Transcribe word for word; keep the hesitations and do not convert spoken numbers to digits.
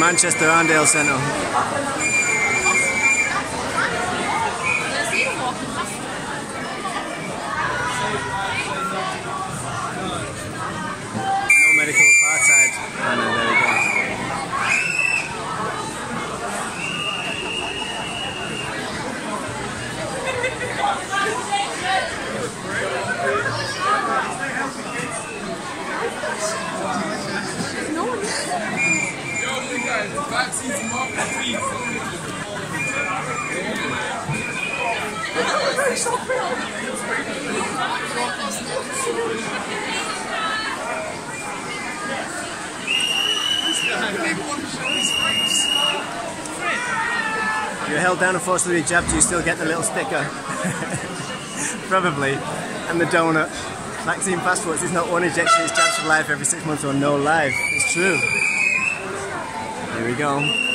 Manchester Arndale Centre. No medical apartheid. Oh no, there we go. You're held down and forced to be jabbed, do you still get the little sticker? Probably. And the donut. Vaccine passports is not one injection, it's jabs for life every six months or no life. It's true. Here we go.